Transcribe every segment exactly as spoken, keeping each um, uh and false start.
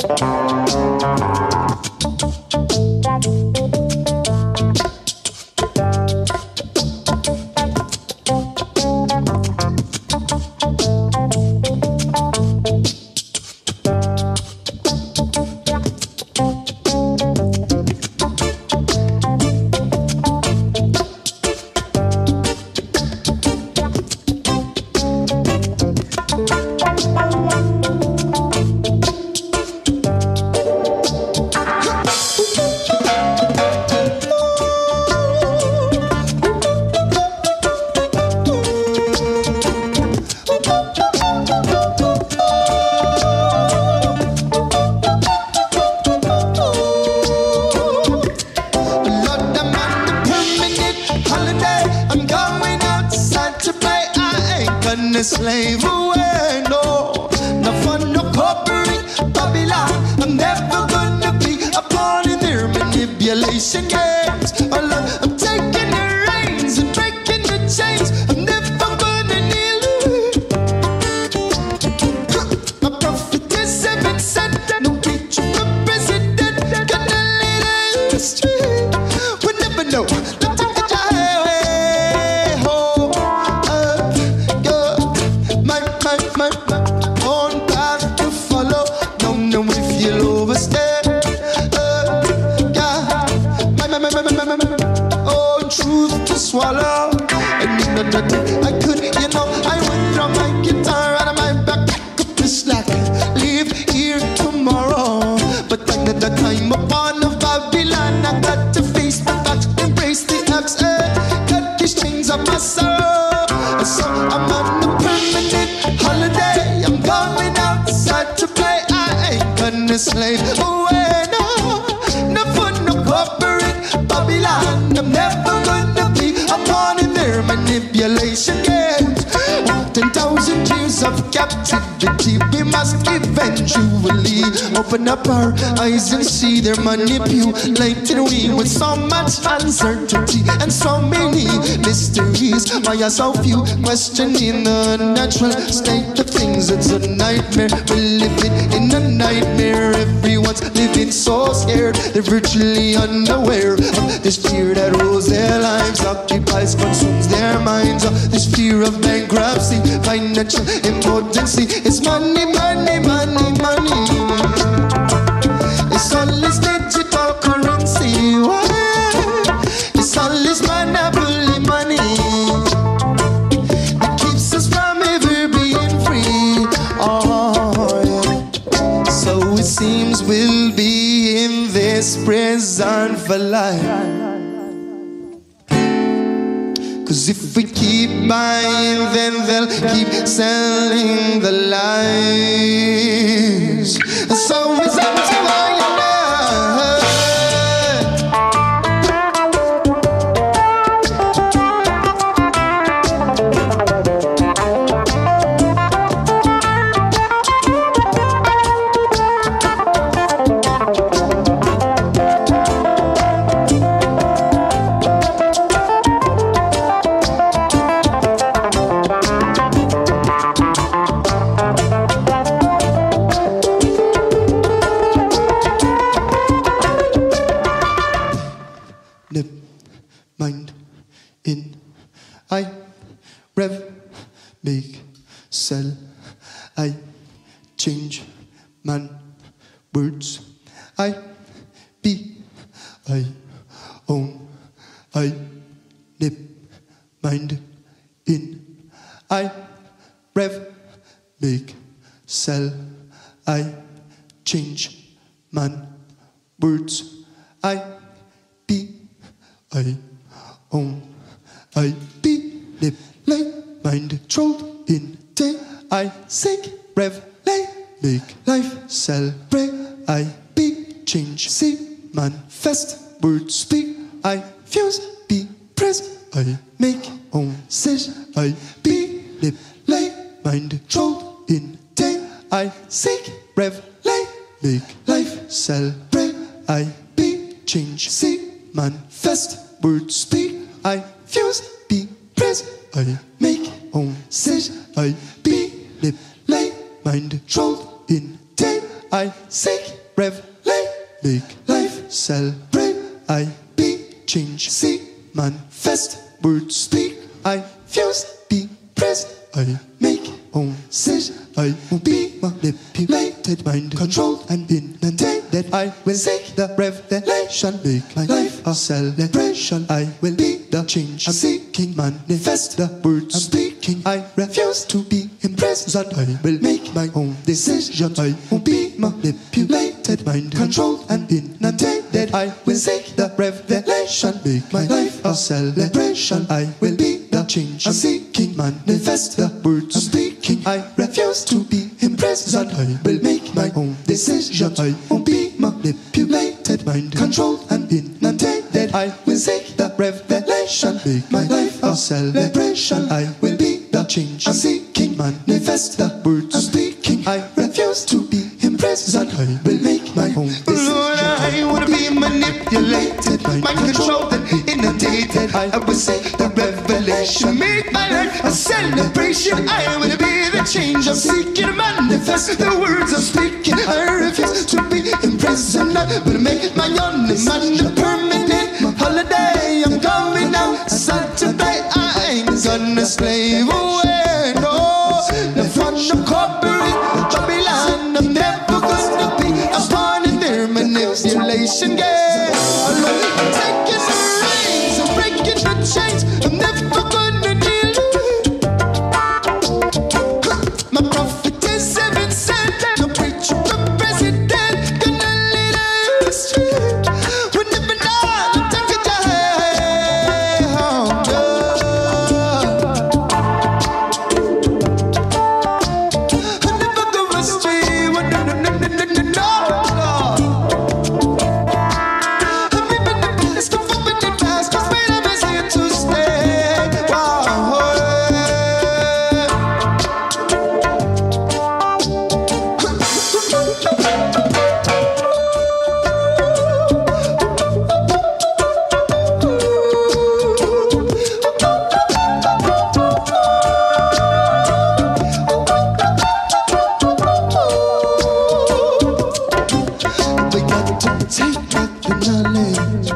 Open up our eyes and see they're manipulating we with so much uncertainty and so many mysteries. Why are so few questioning the natural state of things? It's a nightmare. We're living in a nightmare. Everyone's living so scared. They're virtually unaware of this fear that rules their lives, occupies, consumes their minds. This fear of bankruptcy, financial impotency. It's money, money, money, money. It's all this digital currency. What? It's all this monopoly money that keeps us from ever being free. Oh, yeah. So it seems we'll be in this prison for life. Cause if we keep buying, then they'll keep selling the lies. So it's up to I and I rev, make, sell, I change, man, words, I be, I own, I nip, mind, in, I rev, make, sell, I change, man, words, I be, I own, I be, nip, lay, mind, trolled, in, day, I sink, rev, lay, make, life, celebrate, I be, change, see, manifest, words, speak, I fuse, be, press, I make, own, sit, I be, nip, lay, mind, trolled, in, day, I sink, rev, lay, make, life, celebrate, I be, change, see, manifest, words, speak, I fuse, be, press, I make, own, sit, I be, nip, lay, mind, trolled, in, day, I seek, revelate, make life, celebrate. I be, change, see, manifest, words speak. I fuse, be pressed. I make, own, sit. I will be manipulated, mind controlled and inundated. I will seek the revelation, make my life a celebration. I will be the change I'm seeking, manifest the words I'm speaking. I refuse to be impressed, and I will make my own decisions. I won't be manipulated, mind controlled and inundated. I will seek the revelation, make my life a celebration. I will be the change I'm seeking, manifest the words I'm speaking. I refuse to be impressed, and I will make my own decisions. I won't be manipulated, mind controlled and inundated. I will seek the revelation, make my life a celebration. I will be the change I'm seeking, manifest the words I'm speaking. I refuse to be impressed, and I will make my own decisions. Lord, I wanna be manipulated, mind controlled and inundated. I will seek the revelation, make my life a celebration. I will be the change I'm seeking, manifest the words I'm speaking. I refuse to be impressed, and I will make my own demand a permanent holiday. I'm going out Saturday. I ain't gonna slave away, no, no fun, no corporate Babylon. I'm never gonna be a part of their manipulation game. I'm taking the reins, I'm breaking the chains. I'm never gonna deal with my prophet is heaven sent. No preacher, no president, gonna lead us astray. We're never not take it down. We'll never go astray. No, no, no, no, no, no, no. I'm living the best, don't forget the past, 'cause freedom is here to stay. Wow. We got to take back the knowledge,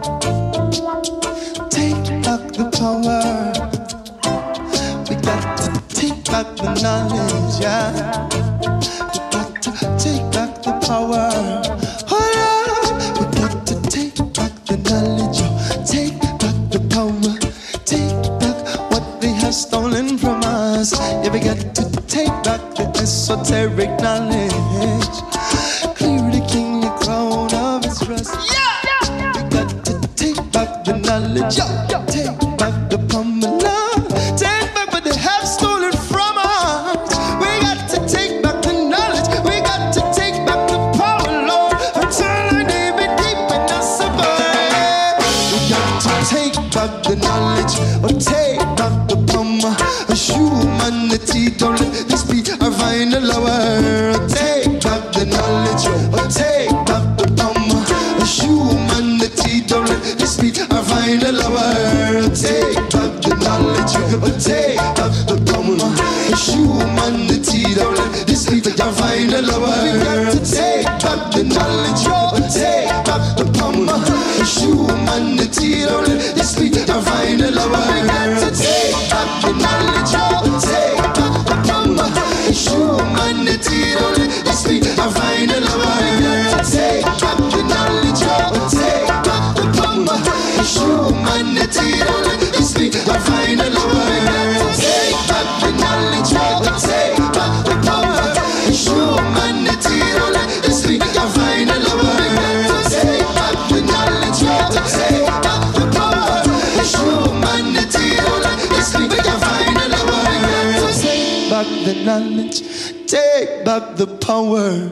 take back the power. We got to take back the knowledge, yeah. We got to take back the power. Hold on. We got to take back the knowledge, yo. Take back the power. Take back what they have stolen from us. Yeah, we got to take back the esoteric knowledge. Clear the kingly crown of its rust. Yeah! We got to take back the knowledge. Yo, take back the pomelo. Take back what they have stolen from us. We got to take back the knowledge. We got to take back the power, Lord. Until I name it deep in us above. We got to take back the knowledge. Or take back the power. A humanity, don't let this be our final hour. Take back the knowledge. Or take back the power. A humanity, don't let this be our final hour. Take back the knowledge. Or take back the power. A humanity, don't let this be our final hour. We got to take back the knowledge. Or take back the power. A humanity, don't let this be our final hour. We got to take back the knowledge. Or take back the power. A humanity, don't let this be our final hour. We got to take back the knowledge. Or take back the power. A humanity, don't let this be our final hour. We got to take back the knowledge. Or take back the power. A humanity, don't let this be our final hour. We got to take back the knowledge. Or take back the power. A humanity, don't let this be our final hour. We got to take back the knowledge. Take back the power.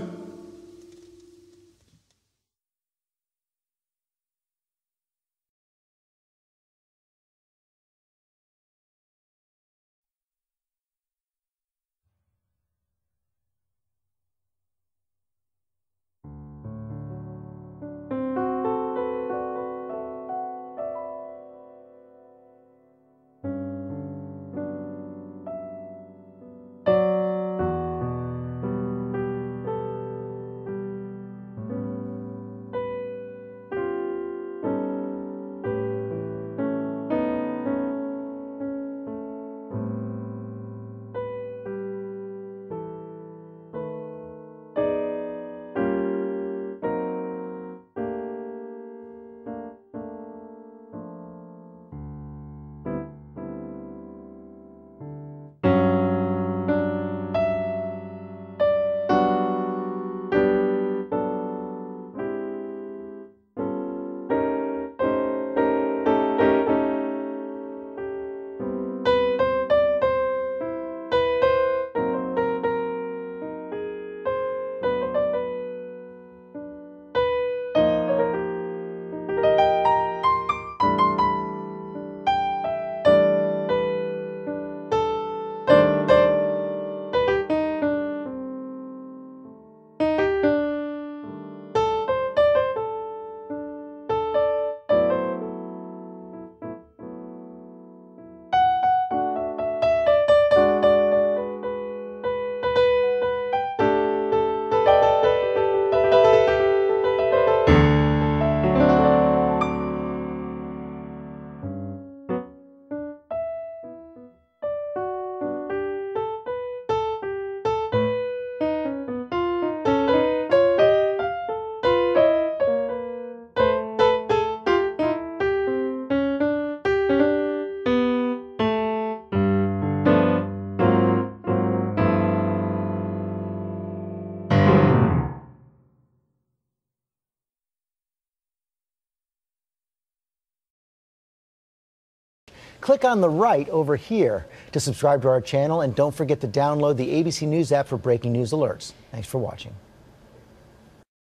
Click on the right over here to subscribe to our channel, and don't forget to download the A B C News app for breaking news alerts. Thanks for watching.